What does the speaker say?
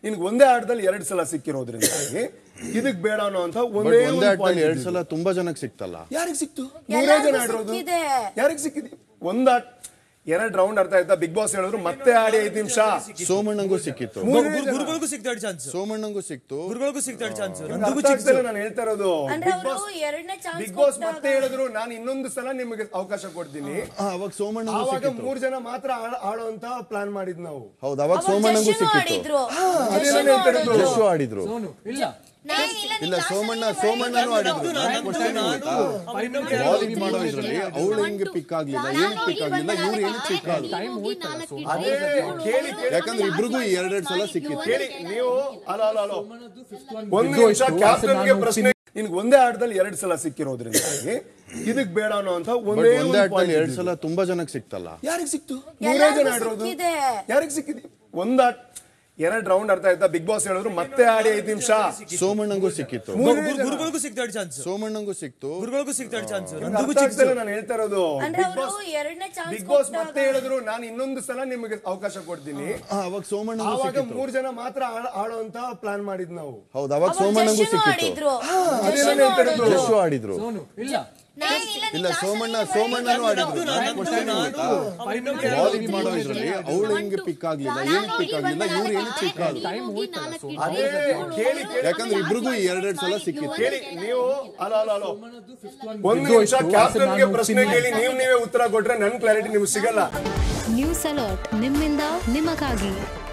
ನಿನ್ಗೆ ಒಂದೇ ಆಟದಲ್ಲಿ 2 ಸಲ ಸಿಕ್ಕಿರೋದ್ರಿಂದಾಗಿ ಇದಕ್ ಬೇಡ ಅನ್ನೋ ಅಂತ ಒಂದೇ ಆಟದಲ್ಲಿ 2 ಸಲ ತುಂಬಾ ಜನಕ್ಕೆ ಸಿಕ್ತಲ್ಲ. ಯಾರಿಗೆ ಸಿಕ್ತು? 100 ಜನ ಆಡಿರೋದು. ಯಾರಿಗೆ ಸಿಕ್ಕಿದೆ? ಒಂದ್ ಆಟ 2 ರೌಂಡ್ ಅರ್ಥ ಆಯ್ತಾ? ಬಿಗ್ ಬಾಸ್ ಹೇಳಿದ್ರು ಮತ್ತೆ ಆಡಿ 5 ನಿಮಿಷ. ಸೋಮಣ್ಣಂಗೂ ಸಿಕ್ಕಿತ್ತು, ಗುರುಗಳಿಗೂ ಸಿಕ್ತು 2 ಚಾನ್ಸ್. ಸೋಮಣ್ಣಂಗೂ ಸಿಕ್ತು, ಗುರುಗಳಿಗೂ ಸಿಕ್ತು 2 ಚಾನ್ಸ್. ನಾನು ಹೇಳ್ತಾ ಇರೋದು ಬಿಗ್ ಬಾಸ್ ಮತ್ತೆ ಹೇಳಿದ್ರು ನಾನು ಇನ್ನೊಂದು ಸಲ ನಿಮಗೆ ಅವಕಾಶ ಕೊಡ್ತೀನಿ. ಅವಾಗ ಸೋಮಣ್ಣಂಗೂ ಅವಾಗ 3 ಜನ ಮಾತ್ರ ಆಡೋಂತ ಪ್ಲಾನ್ ಮಾಡಿದ್ ನಾವು. ಹೌದು, ಅವಾಗ ಸೋಮಣ್ಣಂಗೂ ಸಿಕ್ಕಿತ್ತು. ಜಸ್ಸು ಆಡಿದ್ರು. ಇಲ್ಲ, ಸೋಮಣ್ಣನೂ ಆಡಿದ್ರು. ಬಾಲಿಂಗ್ ಮಾಡೋ ಇದ್ರಲ್ಲಿ ಅವಳು ಹೆಂಗೆ ಪಿಕ್ ಆಗ್ಲಿಲ್ಲ, ಏನ್ ಪಿಕ್ ಆಗ್ಲಿಲ್ಲ, ಇವ್ರು ಏನು ಪಿಕ್ ಆಗ್ಲಿಲ್ಲ. ಯಾಕಂದ್ರೆ ಇಬ್ರಿಗೂ 2 ಸಲ ಸಿಕ್ಕಿತ್ತು. ಕೇಳಿ ನೀವು. ಅಲೋ ಒಂದು ನಿಮಿಷ, ಕ್ಯಾಪ್ಟನ್ಗೆ ಪ್ರಶ್ನೆ. ನಿನ್ಗೆ ಒಂದೇ ಆಟದಲ್ಲಿ 2 ಸಲ ಸಿಕ್ಕಿರೋದ್ರಿಂದಾಗಿ ಇದಕ್ ಬೇಡ ಅನ್ನೋ ಅಂತ ಒಂದೇ ಆಟದಲ್ಲಿ 2 ಸಲ ತುಂಬಾ ಜನಕ್ಕೆ ಸಿಕ್ತಲ್ಲ. ಯಾರಿಗೆ ಸಿಕ್ತು? 100 ಜನ ಆಡಿರೋದು. ಯಾರಿಗೆ ಸಿಕ್ಕಿದೆ? ಒಂದ್ ಆಟ 2 ರೌಂಡ್ ಅರ್ಥ ಆಯ್ತಾ? ಬಿಗ್ ಬಾಸ್ ಹೇಳಿದ್ರು ಮತ್ತೆ ಆಡಿ 5 ನಿಮಿಷ. ಸೋಮಣ್ಣಂಗೂ ಸಿಕ್ಕಿತ್ತು, ಗುರುಗಳಿಗೂ ಸಿಕ್ತು 2 ಚಾನ್ಸ್. ಸೋಮಣ್ಣಂಗೂ ಸಿಕ್ತು, ಗುರುಗಳಿಗೂ ಸಿಕ್ತು 2 ಚಾನ್ಸ್. ನಾನು ಹೇಳ್ತಾ ಇರೋದು ಬಿಗ್ ಬಾಸ್ ಮತ್ತೆ ಹೇಳಿದ್ರು ನಾನು ಇನ್ನೊಂದು ಸಲ ನಿಮಗೆ ಅವಕಾಶ ಕೊಡ್ತೀನಿ. ಅವಾಗ ಸೋಮಣ್ಣಂಗೂ ಅವಾಗ ಸಿಕ್ಕಿತ್ತು. 3 ಜನ ಮಾತ್ರ ಆಡೋಂತ ಪ್ಲಾನ್ ಮಾಡಿದ್ ನಾವು. ಹೌದು, ಅವಾಗ ಸೋಮಣ್ಣಂಗೂ ಸಿಕ್ಕಿತ್ತು. ಜಸ್ಸು ಆಡಿದ್ರು. ಇಲ್ಲ, ಸೋಮಣ್ಣನೂ ಆಡಿದ್ರು. ಬಾಲಿಂಗ್ ಮಾಡೋ ಇದ್ರಲ್ಲಿ ಅವಳು ಹೆಂಗೆ ಪಿಕ್ ಆಗ್ಲಿಲ್ಲ, ಏನ್ ಪಿಕ್ ಆಗ್ಲಿಲ್ಲ, ಇವ್ರು ಏನು ಪಿಕ್ ಆಗ್ಲಿಲ್ಲ. ಯಾಕಂದ್ರೆ ಇಬ್ರಿಗೂ 2 ಸಲ ಸಿಕ್ಕಿತ್ತು. ಕೇಳಿ ನೀವು. ಅಲೋ ಒಂದು ನಿಮಿಷ, ಕ್ಯಾಪ್ಟನ್ಗೆ ಪ್ರಶ್ನೆ ಕೇಳಿ ನೀವೇ ಉತ್ತರ ಕೊಟ್ರೆ ನನ್ ಕ್ಲಾರಿಟಿ ನಿಮ್ಗೆ ಸಿಗಲ್ಲ. ನ್ಯೂಸ್ ಅಲರ್ಟ್ ನಿಮ್ಮಿಂದ ನಿಮಗಾಗಿ.